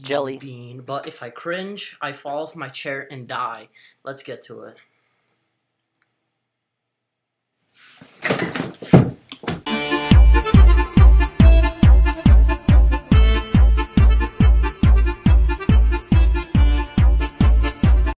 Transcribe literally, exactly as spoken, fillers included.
Jelly. bean. But if I cringe, I fall off my chair and die. Let's get to it.